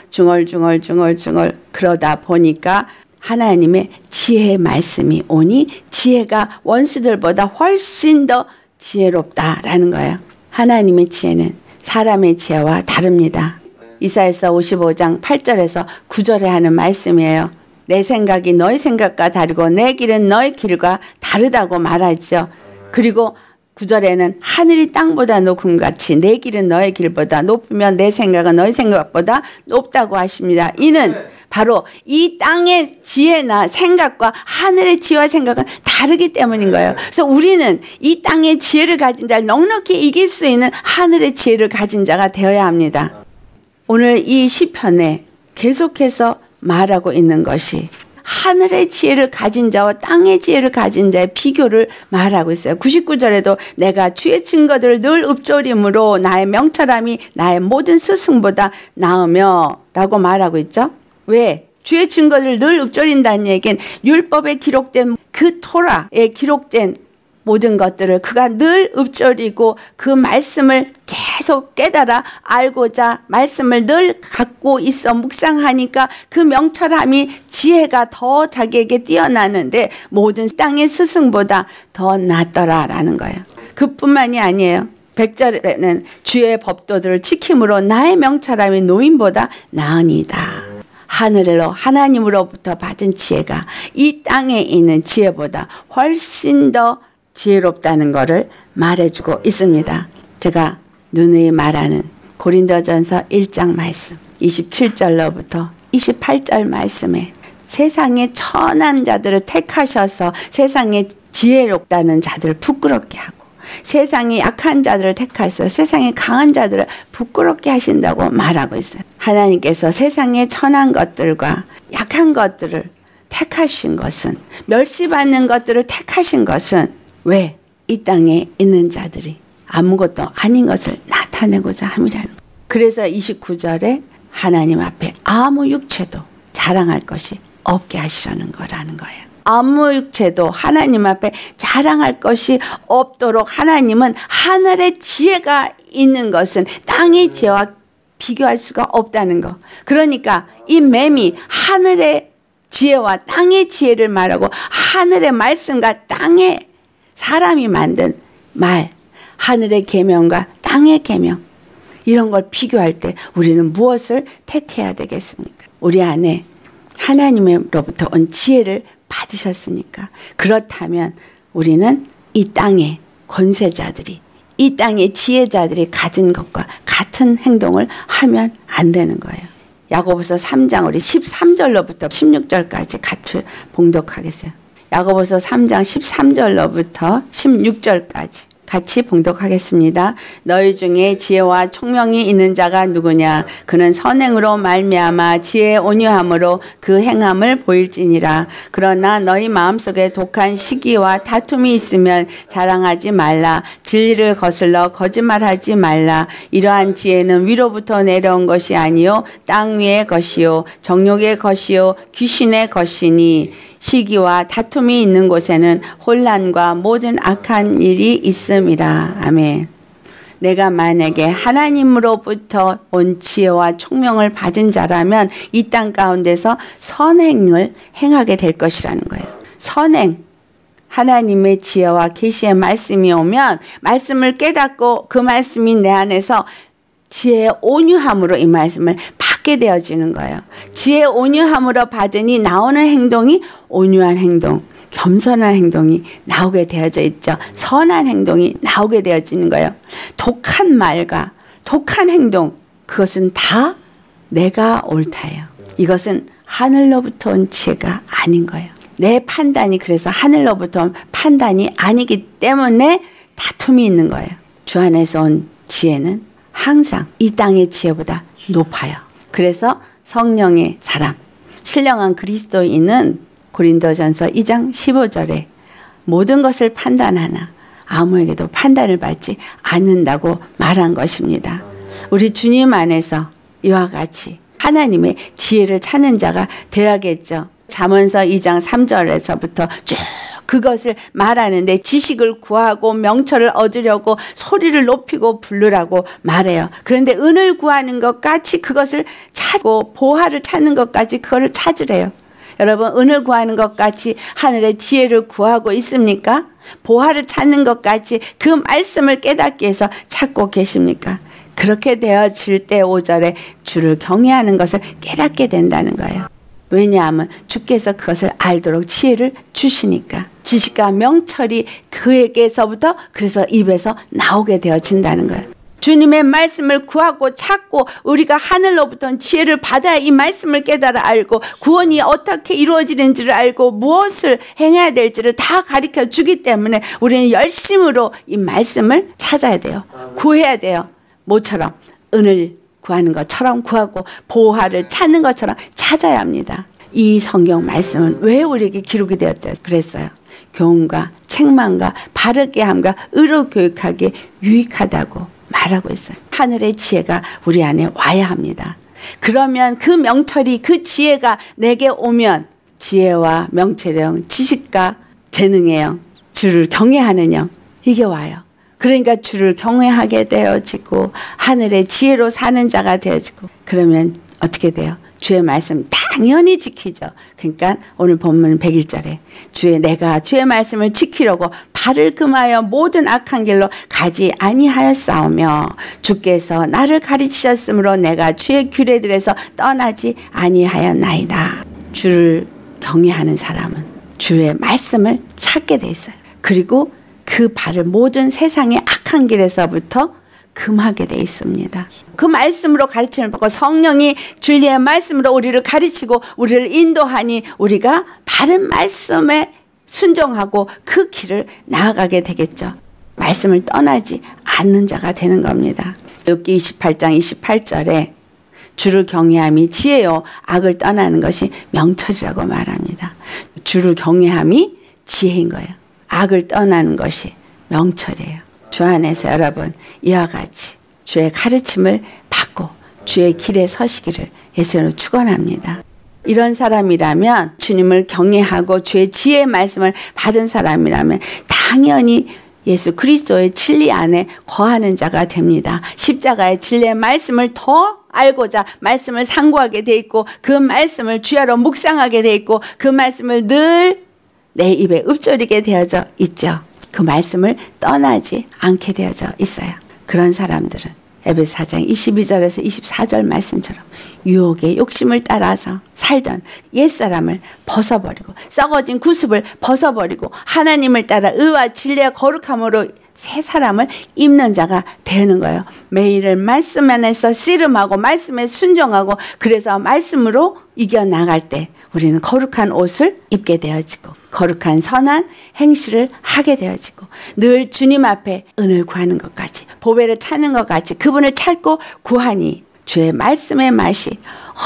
중얼중얼 그러다 보니까 하나님의 지혜의 말씀이 오니 지혜가 원수들보다 훨씬 더 지혜롭다라는 거예요. 하나님의 지혜는 사람의 지혜와 다릅니다. 이사야서 55장 8절에서 9절에 하는 말씀이에요. 내 생각이 너의 생각과 다르고 내 길은 너의 길과 다르다고 말하죠. 그리고 9절에는 하늘이 땅보다 높음 같이 내 길은 너의 길보다 높으면 내 생각은 너의 생각보다 높다고 하십니다. 이는 바로 이 땅의 지혜나 생각과 하늘의 지혜와 생각은 다르기 때문인 거예요. 그래서 우리는 이 땅의 지혜를 가진 자를 넉넉히 이길 수 있는 하늘의 지혜를 가진 자가 되어야 합니다. 오늘 이 시편에 계속해서 말하고 있는 것이 하늘의 지혜를 가진 자와 땅의 지혜를 가진 자의 비교를 말하고 있어요. 99절에도 내가 주의 증거들을 늘 읊조림으로 나의 명철함이 나의 모든 스승보다 나으며 라고 말하고 있죠. 왜? 주의 증거들을 늘 읊조린다는 얘기는 율법에 기록된 그 토라에 기록된 모든 것들을 그가 늘 읊조리고 그 말씀을 계속 깨달아 알고자 말씀을 늘 갖고 있어 묵상하니까 그 명철함이 지혜가 더 자기에게 뛰어나는데 모든 땅의 스승보다 더 낫더라라는 거예요. 그뿐만이 아니에요. 100절에는 주의 법도들을 지킴으로 나의 명철함이 노인보다 나으니이다. 하늘로 하나님으로부터 받은 지혜가 이 땅에 있는 지혜보다 훨씬 더 지혜롭다는 것을 말해주고 있습니다. 제가 누누이 말하는 고린도전서 1장 말씀 27절로부터 28절 말씀에 세상의 천한 자들을 택하셔서 세상에 지혜롭다는 자들을 부끄럽게 하고 세상에 약한 자들을 택하셔서 세상에 강한 자들을 부끄럽게 하신다고 말하고 있어요. 하나님께서 세상의 천한 것들과 약한 것들을 택하신 것은 멸시받는 것들을 택하신 것은 왜? 이 땅에 있는 자들이 아무것도 아닌 것을 나타내고자 함이라는 거예요. 그래서 29절에 하나님 앞에 아무 육체도 자랑할 것이 없게 하시려는 거라는 거예요. 아무 육체도 하나님 앞에 자랑할 것이 없도록 하나님은 하늘의 지혜가 있는 것은 땅의 지혜와 비교할 수가 없다는 거. 그러니까 이 뱀이 하늘의 지혜와 땅의 지혜를 말하고 하늘의 말씀과 땅의 사람이 만든 말, 하늘의 계명과 땅의 계명, 이런 걸 비교할 때 우리는 무엇을 택해야 되겠습니까? 우리 안에 하나님으로부터 온 지혜를 받으셨습니까? 그렇다면 우리는 이 땅의 권세자들이, 이 땅의 지혜자들이 가진 것과 같은 행동을 하면 안 되는 거예요. 야고보서 3장 우리 13절로부터 16절까지 같이 봉독하겠어요. 야고보서 3장 13절로부터 16절까지 같이 봉독하겠습니다. 너희 중에 지혜와 총명이 있는 자가 누구냐? 그는 선행으로 말미암아 지혜의 온유함으로 그 행함을 보일지니라. 그러나 너희 마음속에 독한 시기와 다툼이 있으면 자랑하지 말라. 진리를 거슬러 거짓말하지 말라. 이러한 지혜는 위로부터 내려온 것이 아니요 땅 위의 것이요 정욕의 것이요 귀신의 것이니 시기와 다툼이 있는 곳에는 혼란과 모든 악한 일이 있음이라. 아멘. 내가 만약에 하나님으로부터 온 지혜와 총명을 받은 자라면 이 땅 가운데서 선행을 행하게 될 것이라는 거예요. 선행. 하나님의 지혜와 계시의 말씀이 오면 말씀을 깨닫고 그 말씀이 내 안에서 지혜의 온유함으로 이 말씀을 받게 되어지는 거예요. 지혜의 온유함으로 받으니 나오는 행동이 온유한 행동, 겸손한 행동이 나오게 되어져 있죠. 선한 행동이 나오게 되어지는 거예요. 독한 말과 독한 행동, 그것은 다 내가 옳다예요. 이것은 하늘로부터 온 지혜가 아닌 거예요. 내 판단이 그래서 하늘로부터 온 판단이 아니기 때문에 다툼이 있는 거예요. 주 안에서 온 지혜는 항상 이 땅의 지혜보다 높아요. 그래서 성령의 사람, 신령한 그리스도인은 고린도전서 2장 15절에 모든 것을 판단하나 아무에게도 판단을 받지 않는다고 말한 것입니다. 우리 주님 안에서 이와 같이 하나님의 지혜를 찾는 자가 되어야겠죠. 잠언서 2장 3절에서부터 쭉 그것을 말하는데 지식을 구하고 명철을 얻으려고 소리를 높이고 부르라고 말해요. 그런데 은을 구하는 것 같이 그것을 찾고 보화를 찾는 것 같이 그거를 찾으래요. 여러분, 은을 구하는 것 같이 하늘의 지혜를 구하고 있습니까? 보화를 찾는 것 같이 그 말씀을 깨닫기 위해서 찾고 계십니까? 그렇게 되어질 때 5절에 주를 경외하는 것을 깨닫게 된다는 거예요. 왜냐하면 주께서 그것을 알도록 지혜를 주시니까. 지식과 명철이 그에게서부터 그래서 입에서 나오게 되어진다는 거예요. 주님의 말씀을 구하고 찾고 우리가 하늘로부터 지혜를 받아야 이 말씀을 깨달아 알고 구원이 어떻게 이루어지는지를 알고 무엇을 행해야 될지를 다 가르쳐 주기 때문에 우리는 열심으로 이 말씀을 찾아야 돼요. 구해야 돼요. 모처럼 은을 구하는 것처럼 구하고 보화를 찾는 것처럼 찾아야 합니다. 이 성경 말씀은 왜 우리에게 기록이 되었다 그랬어요? 교훈과 책망과 바르게 함과 의로 교육하기에 유익하다고 말하고 있어요. 하늘의 지혜가 우리 안에 와야 합니다. 그러면 그 명철이 그 지혜가 내게 오면 지혜와 명철의 영, 지식과 재능의 영, 주를 경외하는 영, 이게 와요. 그러니까 주를 경외하게 되어지고 하늘의 지혜로 사는 자가 되어지고 그러면 어떻게 돼요? 주의 말씀 당연히 지키죠. 그러니까 오늘 본문 101절에 내가 주의 말씀을 지키려고 발을 금하여 모든 악한 길로 가지 아니하였사오며 주께서 나를 가르치셨으므로 내가 주의 규례들에서 떠나지 아니하였나이다. 주를 경외하는 사람은 주의 말씀을 찾게 돼 있어요. 그리고 그 발을 모든 세상의 악한 길에서부터 금하게 돼 있습니다. 그 말씀으로 가르침을 받고 성령이 진리의 말씀으로 우리를 가르치고 우리를 인도하니 우리가 바른 말씀에 순종하고 그 길을 나아가게 되겠죠. 말씀을 떠나지 않는 자가 되는 겁니다. 욥기 28장 28절에 주를 경외함이 지혜요 악을 떠나는 것이 명철이라고 말합니다. 주를 경외함이 지혜인 거예요. 악을 떠나는 것이 명철이에요. 주 안에서 여러분 이와 같이 주의 가르침을 받고 주의 길에 서시기를 예수로 축원합니다. 이런 사람이라면 주님을 경외하고 주의 지혜의 말씀을 받은 사람이라면 당연히 예수 그리스도의 진리 안에 거하는 자가 됩니다. 십자가의 진리의 말씀을 더 알고자 말씀을 상고하게 돼 있고 그 말씀을 주야로 묵상하게 돼 있고 그 말씀을 늘 내 입에 읊조리게 되어져 있죠. 그 말씀을 떠나지 않게 되어져 있어요. 그런 사람들은 에베소 4장 22절에서 24절 말씀처럼 유혹의 욕심을 따라서 살던 옛사람을 벗어버리고 썩어진 구습을 벗어버리고 하나님을 따라 의와 진리의 거룩함으로 새 사람을 입는 자가 되는 거예요. 매일을 말씀 안에서 씨름하고 말씀에 순종하고 그래서 말씀으로 이겨나갈 때 우리는 거룩한 옷을 입게 되어지고 거룩한 선한 행실을 하게 되어지고 늘 주님 앞에 은을 구하는 것 같이 보배를 찾는 것 같이 그분을 찾고 구하니 주의 말씀의 맛이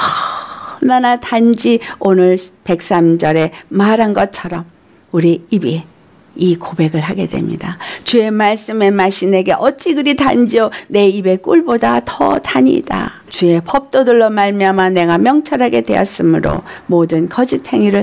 얼마나 단지 오늘 103절에 말한 것처럼 우리 입이 이 고백을 하게 됩니다. 주의 말씀의 맛이 내게 어찌 그리 단지요 내 입의 꿀보다 더 단이다. 주의 법도들로 말미암아 내가 명철하게 되었으므로 모든 거짓 행위를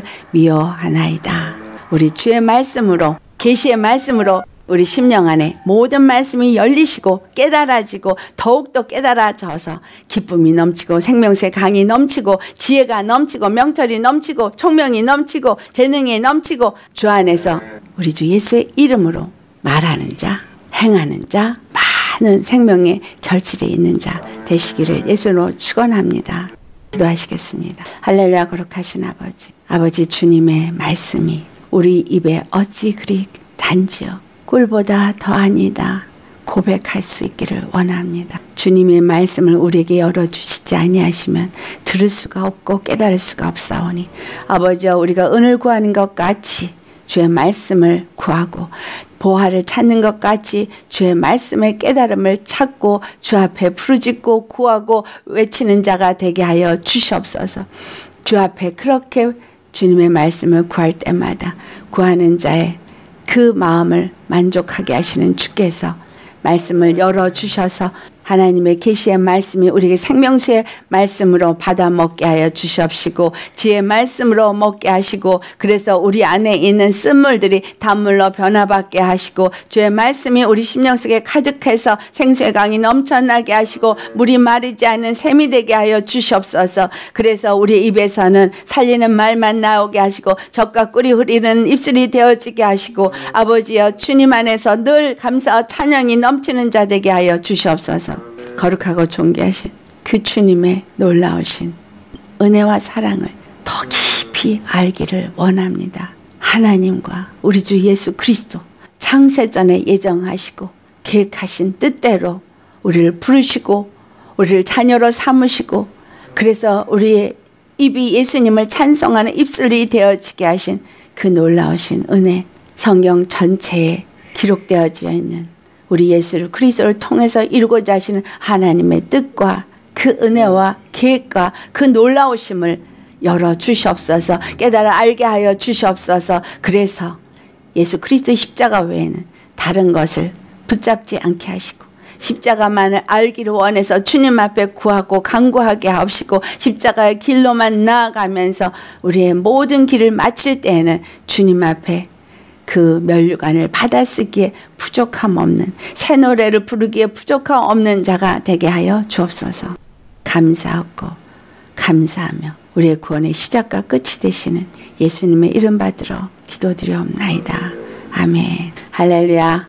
미워하나이다. 우리 주의 말씀으로 계시의 말씀으로 우리 심령 안에 모든 말씀이 열리시고 깨달아지고 더욱더 깨달아져서 기쁨이 넘치고 생명수의 강이 넘치고 지혜가 넘치고 명철이 넘치고 총명이 넘치고 재능이 넘치고 주 안에서 우리 주 예수의 이름으로 말하는 자, 행하는 자, 많은 생명의 결실이 있는 자 되시기를 예수로 축원합니다. 기도하시겠습니다. 할렐루야. 거룩하신 아버지, 아버지 주님의 말씀이 우리 입에 어찌 그리 단지요 꿀보다 더 아니다 고백할 수 있기를 원합니다. 주님의 말씀을 우리에게 열어주시지 아니하시면 들을 수가 없고 깨달을 수가 없사오니 아버지여 우리가 은을 구하는 것 같이 주의 말씀을 구하고 보화를 찾는 것 같이 주의 말씀의 깨달음을 찾고 주 앞에 부르짖고 구하고 외치는 자가 되게 하여 주시옵소서. 주 앞에 그렇게 주님의 말씀을 구할 때마다 구하는 자의 그 마음을 만족하게 하시는 주께서 말씀을 열어주셔서 하나님의 계시의 말씀이 우리에게 생명수의 말씀으로 받아 먹게 하여 주시옵시고 지혜의 말씀으로 먹게 하시고 그래서 우리 안에 있는 쓴물들이 단물로 변화받게 하시고 주의 말씀이 우리 심령 속에 가득해서 생수의 강이 넘쳐나게 하시고 물이 마르지 않은 샘이 되게 하여 주시옵소서. 그래서 우리 입에서는 살리는 말만 나오게 하시고 젖과 꿀이 흐리는 입술이 되어지게 하시고 아버지여 주님 안에서 늘 감사와 찬양이 넘치는 자 되게 하여 주시옵소서. 거룩하고 존귀하신 그 주님의 놀라우신 은혜와 사랑을 더 깊이 알기를 원합니다. 하나님과 우리 주 예수 그리스도 창세전에 예정하시고 계획하신 뜻대로 우리를 부르시고 우리를 자녀로 삼으시고 그래서 우리의 입이 예수님을 찬송하는 입술이 되어지게 하신 그 놀라우신 은혜 성경 전체에 기록되어져 있는 우리 예수 그리스도를 통해서 이루고자 하시는 하나님의 뜻과 그 은혜와 계획과 그 놀라우심을 열어주시옵소서. 깨달아 알게 하여 주시옵소서. 그래서 예수 그리스도의 십자가 외에는 다른 것을 붙잡지 않게 하시고 십자가만을 알기를 원해서 주님 앞에 구하고 간구하게 하시고 십자가의 길로만 나아가면서 우리의 모든 길을 마칠 때에는 주님 앞에 그 면류관을 받아쓰기에 부족함 없는 새 노래를 부르기에 부족함 없는 자가 되게 하여 주옵소서. 감사하고 감사하며 우리의 구원의 시작과 끝이 되시는 예수님의 이름 받들어 기도드리옵나이다. 아멘. 할렐루야.